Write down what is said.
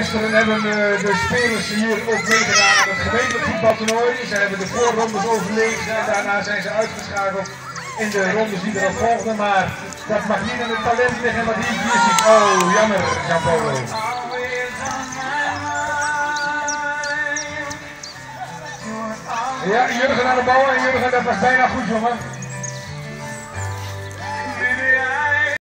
Gisteren hebben de spelers hier ook meegedaan aan het gemeentelijk voetbaltoernooi. Ze hebben de voorrondes overleefd en daarna zijn ze uitgeschakeld in de rondes die erop volgden. Maar dat mag niet in het talent liggen wat hier ziet. Oh, jammer, Jean-Paul. Ja, Jurgen aan de bal en Jurgen, dat was bijna goed, jongen.